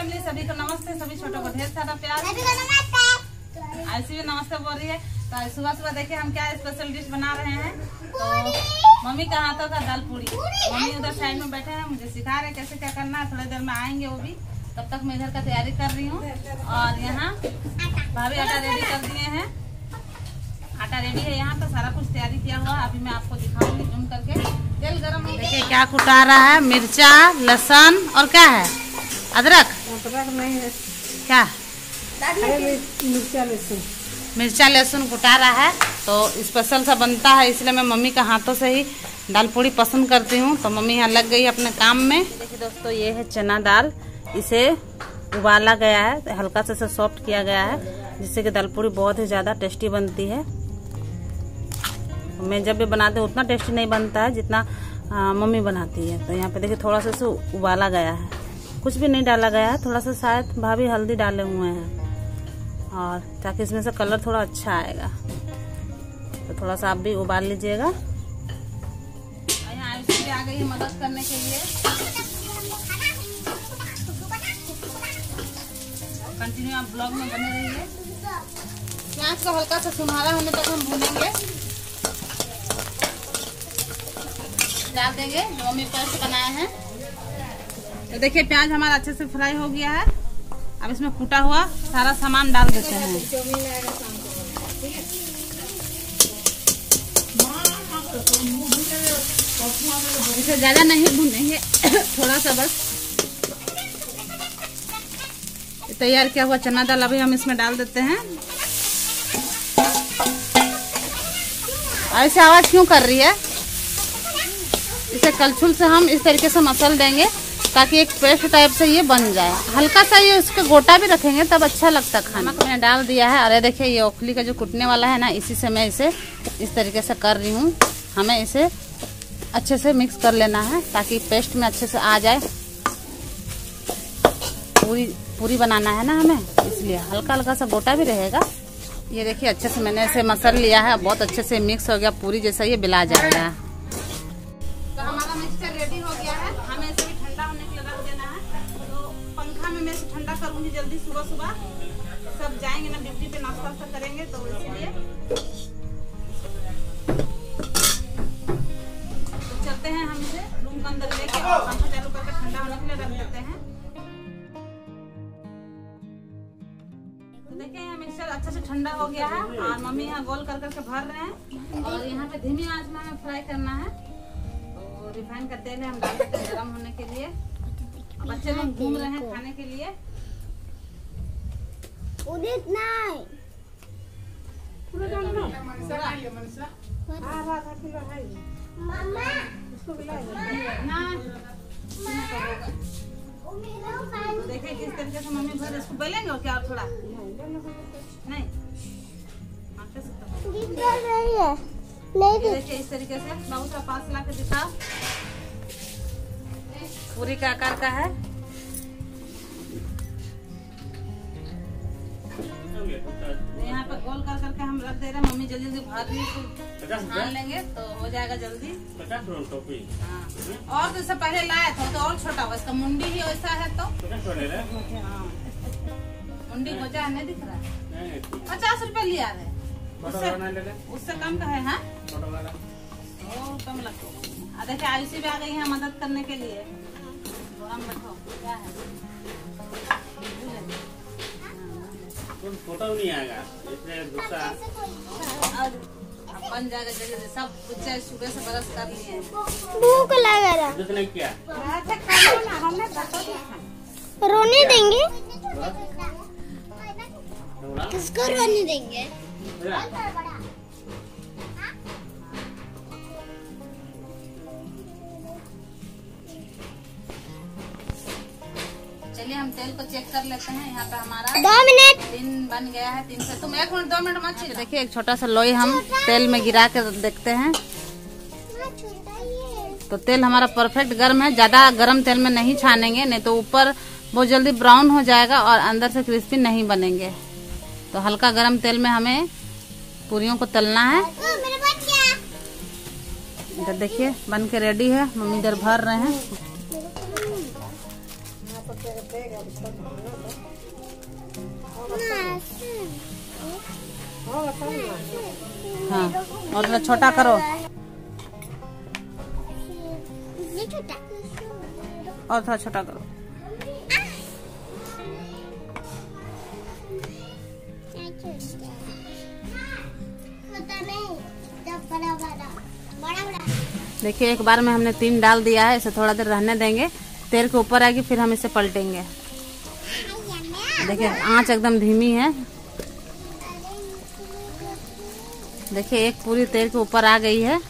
Family, सभी को नमस्ते। सभी छोटों को ढेर सारा प्यार। ऐसी भी नमस्ते बोल रही है। तो सुबह सुबह देखिए हम क्या स्पेशल डिश बना रहे हैं। तो मम्मी का हाथों का दाल पूरी। मम्मी उधर साइड में बैठे हैं, मुझे सिखा रहे हैं कैसे क्या करना है। थोड़ी देर में आएंगे वो भी, तब तक मैं इधर का तैयारी कर रही हूँ। और यहाँ भाभी आटा रेडी कर दिए हैं। आटा रेडी है, यहाँ पे सारा कुछ तैयारी किया हुआ है। अभी मैं आपको दिखाऊंगी जूम करके। तेल गरम हो, देखिए क्या कुटा रहा है। मिर्चा, लहसुन और क्या है, अदरक नहीं है क्या, मिर्चा लहसुन कुटा रहा है। तो स्पेशल सा बनता है, इसलिए मैं मम्मी का हाथों से ही दाल पूड़ी पसंद करती हूँ। तो मम्मी यहाँ लग गई अपने काम में। देखिए दोस्तों, ये है चना दाल। इसे उबाला गया है, हल्का से सॉफ्ट किया गया है, जिससे कि दाल पूड़ी बहुत ही ज़्यादा टेस्टी बनती है। मैं जब भी बनाती हूँ उतना टेस्टी नहीं बनता है जितना मम्मी बनाती है। तो यहाँ पे देखिए थोड़ा सा इसे उबाला गया है, कुछ भी नहीं डाला गया है। थोड़ा सा शायद भाभी हल्दी डाले हुए हैं, और ताकि इसमें से कलर थोड़ा अच्छा आएगा। तो थोड़ा सा आप भी उबाल लीजिएगा। यहाँ आयुषी आ गई है मदद करने के लिए। कंटिन्यू आप ब्लॉग में बने रहिए। प्याज को हल्का सा सुनहरा होने तक हम भूनेंगे। डाल देंगे जो मम्मी पेस्ट बनाए हैं। तो देखिए प्याज हमारा अच्छे से फ्राई हो गया है। अब इसमें कूटा हुआ सारा सामान डाल देते हैं। इसे ज्यादा नहीं भूनेंगे, थोड़ा सा बस। तैयार किया हुआ चना दाल अभी हम इसमें डाल देते हैं। ऐसे आवाज क्यों कर रही है? इसे कलछुल से हम इस तरीके से मसल देंगे ताकि एक पेस्ट टाइप से ये बन जाए। हल्का सा ये उसका गोटा भी रखेंगे तब अच्छा लगता है खाना। मैंने डाल दिया है। अरे देखिए ये ओखली का जो कुटने वाला है ना, इसी से मैं इसे इस तरीके से कर रही हूँ। हमें इसे अच्छे से मिक्स कर लेना है ताकि पेस्ट में अच्छे से आ जाए। पूरी बनाना है ना हमें, इसलिए हल्का हल्का सा गोटा भी रहेगा। ये देखिए अच्छे से मैंने इसे मसल लिया है, बहुत अच्छे से मिक्स हो गया, पूरी जैसा ये बिला जाएगा। तो हमारा मिक्सचर रेडी हो गया है। हमें इसे भी ठंडा होने के लिए रख देना है। तो पंखा में मैं इसे ठंडा करूंगी जल्दी। सुबह सुबह सब जाएंगे ना ड्यूटी पे, नाश्ता वास्ता करेंगे, तो इसलिए तो चलते हैं हम इसे रूम के अंदर लेके और पंखा चालू करके ठंडा होने के लिए रख देते हैं। तो देखिए यहाँ मिक्सचर अच्छे से ठंडा हो गया है और मम्मी यहाँ गोल कर करके भर रहे हैं। और यहाँ पे धीमी आंच में हमें फ्राई करना है। तो रिफाइन का तेल है, हम डाल देते हैं गर्म होने के लिए। बच्चे लोग घूम रहे हैं खाने के लिए। तो देखिए किस तरीके से मम्मी भर। इसको बेलेंगे और क्या, और थोड़ा नहीं देखिए इस तरीके से। बहुत सा पास ला के दिखाओ। पूरी का आकार का है। यहाँ पर गोल कर करके हम रख दे रहे हैं। मम्मी जल्दी जल्दी भर रही है, छान लेंगे तो हो जाएगा जल्दी। हाँ। और तो इससे पहले लाया था तो और छोटा हुआ, इसका मुंडी ही वैसा है। तो हाँ, मुंडी गोजा नहीं दिख रहा है। 50 रुपए लिया है, उससे कम का है। हाँ कम लगता है। देखिए आयुषी भी आ गई है मदद करने के लिए। रखो क्या है, फोटो नहीं आएगा इसमें गुस्सा बन जाएगा जल्दी। सब कुछ सुबह से बरस कर लिए। भूख लगा रहा। क्या रोने देंगे? किसको रोने देंगे? चलिए हम तेल को चेक कर लेते हैं। यहाँ पे हमारा 2 मिनट 3 बन गया है। 3 से तुम 1 मिनट 2 मिनट मत छीलो। देखिए एक छोटा सा लोई हम तेल में गिरा के देखते हैं। तो तेल हमारा परफेक्ट गर्म है। ज्यादा गर्म तेल में नहीं छानेंगे, नहीं तो ऊपर बहुत जल्दी ब्राउन हो जाएगा और अंदर से क्रिस्पी नहीं बनेंगे। तो हल्का गर्म तेल में हमें पूरियों को तलना है। इधर देखिए बन के रेडी है। मम्मी इधर भर रहे हैं। हाँ, और थोड़ा छोटा करो, ये छोटा और थोड़ा छोटा करो। देखिए एक बार में हमने 3 डाल दिया है, इसे थोड़ा देर रहने देंगे, तेल के ऊपर आएगी फिर हम इसे पलटेंगे। देखिए आंच एकदम धीमी है। देखिए एक पूरी तेल के ऊपर आ गई है,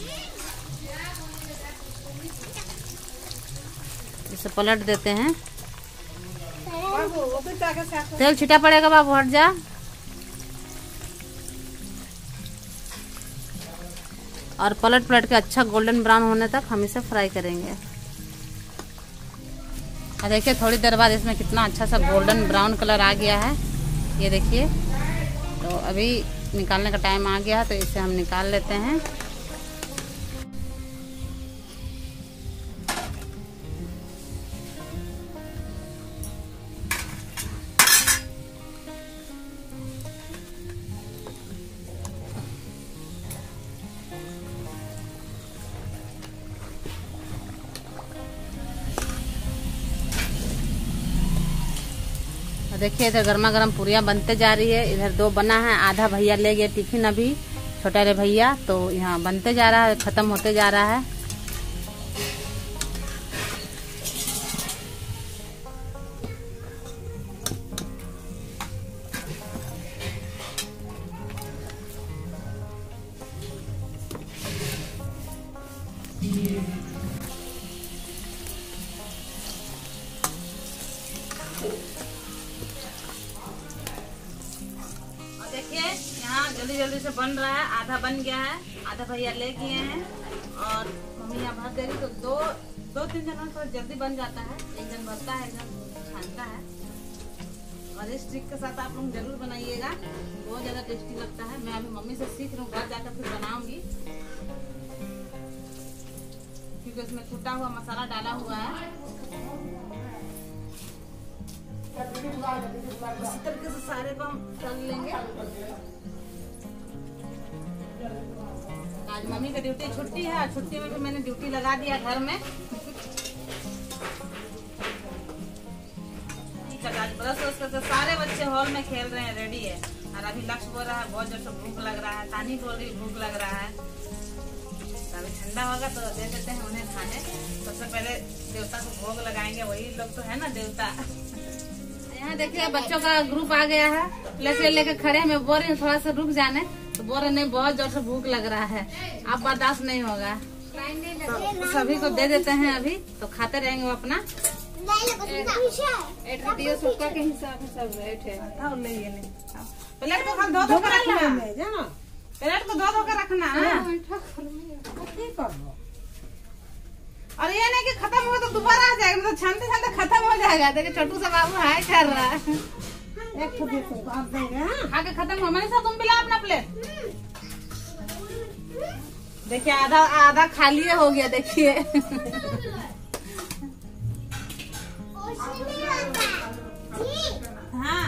इसे पलट देते हैं। तेल छिटा पड़ेगा बाबू, हट जा। और पलट पलट के अच्छा गोल्डन ब्राउन होने तक हम इसे फ्राई करेंगे। और देखिए थोड़ी देर बाद इसमें कितना अच्छा सा गोल्डन ब्राउन कलर आ गया है, ये देखिए। तो अभी निकालने का टाइम आ गया है, तो इसे हम निकाल लेते हैं। देखिए इधर गर्मा गर्म पूरियाँ बनते जा रही है। इधर 2 बना है, आधा भैया ले गए टिफिन अभी, छोटा रे भैया। तो यहाँ बनते जा रहा है, खत्म होते जा रहा है। देखिए यहाँ जल्दी जल्दी से बन रहा है, आधा बन गया है, आधा भैया ले गए हैं और मम्मी यहाँ भर दे रही। तो दो तीन जनों से जल्दी बन जाता है, एक जन भरता है, एक जन छानता है। और इस ट्रिक के साथ आप लोग जरूर बनाइएगा, बहुत ज्यादा टेस्टी लगता है। मैं अभी मम्मी से सीख रही हूँ, घर जाकर फिर बनाऊंगी, क्योंकि उसमें कूटा हुआ मसाला डाला हुआ है। इसी तरीके से सारे को हम तल लेंगे। आज मम्मी की ड्यूटी छुट्टी है, छुट्टी में भी मैंने ड्यूटी लगा दिया घर में। तो सारे बच्चे हॉल में खेल रहे हैं, रेडी है। और अभी लक्ष्य बोल रहा है बहुत जोर से भूख लग रहा है, तानी बोल रही भूख लग रहा है। अभी ठंडा होगा तो दे देते हैं उन्हें खाने। सबसे पहले देवता को भोग लगाएंगे, वही लोग तो है ना देवता। यहाँ देखिए बच्चों का ग्रुप आ गया है, प्लेट लेके खड़े हैं। मैं बोल रही हूँ थोड़ा सा रुक जाने, तो बोल रहे नहीं बहुत जोर से भूख लग रहा है, अब बर्दाश्त नहीं होगा। तो सभी को दे देते हैं अभी, तो खाते रहेंगे वो अपना। के हिसाब से सब रेट है। प्लेट को धो धो कर रखना, प्लेट को धो धो कर रखना है। और ये नहीं कि खत्म हुआ तो दोबारा आ जाएगा, मतलब छानते छानते खत्म हो जाएगा। देखिए छोटू सा बाबू हाय कर रहा है, आगे खत्म हुआ। मैंने तुम भी ला अपना प्लेट। देखिए आधा खाली हो गया, देखिए। हाँ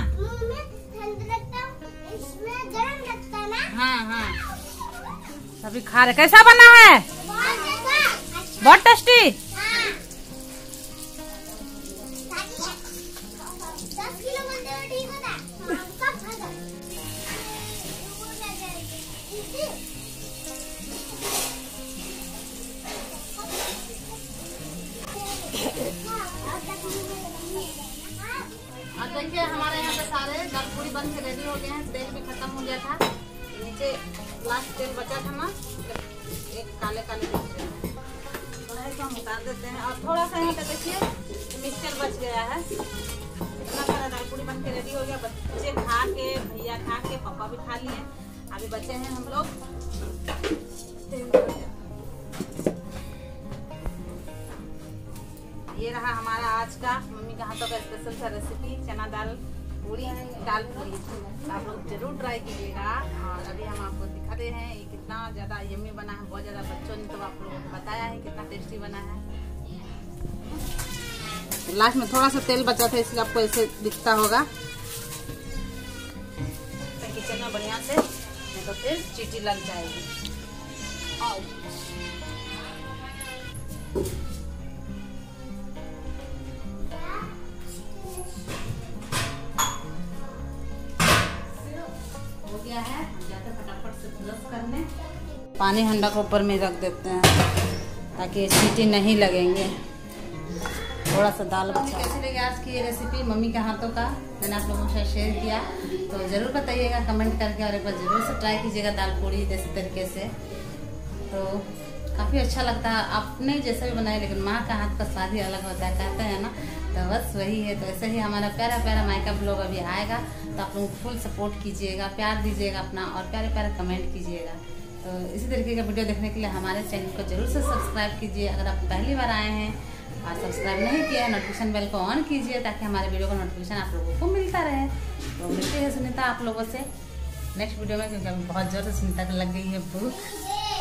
हाँ हाँ सभी खा रहे। कैसा बना है? बहुत टेस्टी। और देखिए हमारे यहाँ पे सारे दाल पूरी बन के रेडी हो गए हैं। तेल भी खत्म हो गया था, नीचे लास्ट तेल बचा था ना, एक काले काले तो हम उतार देते हैं। और थोड़ा सा यहाँ पे देखिए मिक्सचर बच गया है। इतना सारा दाल पूरी बन के रेडी हो गया। बच्चे खा के, भैया खा के, पापा भी खा लिए, अभी बचे हैं हम लोग। ये रहा हमारा आज का मम्मी के हाथों का स्पेशल सा रेसिपी, चना दाल पूरी, दाल पूरी। आप लोग जरूर ट्राई कीजिएगा। और अभी हम आपको दिखाते हैं ये कितना ज़्यादा यम्मी बना है। बहुत ज़्यादा बच्चों ने तो आप लोगों को बताया है कितना टेस्टी बना है। लास्ट में थोड़ा सा तेल बचा था, इसलिए आपको ऐसे दिखता होगा। किचन में बढ़िया से, नहीं तो फिर चींटी लग जाएगी। हो गया है, हम जाते फटाफट से ब्रश करने। पानी हंडा को ऊपर में रख देते हैं ताकि चींटी नहीं लगेंगे। थोड़ा सा दाल बचा। कैसी लगी आज की ये रेसिपी मम्मी के हाथों का, मैंने आप लोगों से शेयर किया, तो ज़रूर बताइएगा कमेंट करके, और एक बार ज़रूर से ट्राई कीजिएगा दाल पूड़ी जैसे तरीके से। तो काफ़ी अच्छा लगता है, आपने जैसे भी बनाए, लेकिन माँ का हाथ का स्वाद ही अलग होता है, कहते हैं ना। तो बस वही है। तो ऐसे ही हमारा प्यारा प्यारा मायका ब्लॉग अभी आएगा, तो आप लोग फुल सपोर्ट कीजिएगा, प्यार दीजिएगा अपना, और प्यारे प्यारे कमेंट कीजिएगा। तो इसी तरीके का वीडियो देखने के लिए हमारे चैनल को जरूर से सब्सक्राइब कीजिए। अगर आप पहली बार आए हैं और सब्सक्राइब नहीं किया है, नोटिफिकेशन बेल को ऑन कीजिए ताकि हमारे वीडियो का नोटिफिकेशन आप लोगों को मिलता रहे। तो मिलते हैं सुनीता आप लोगों से नेक्स्ट वीडियो में, क्योंकि अभी बहुत जोर से सुनीता को लग गई है भूख।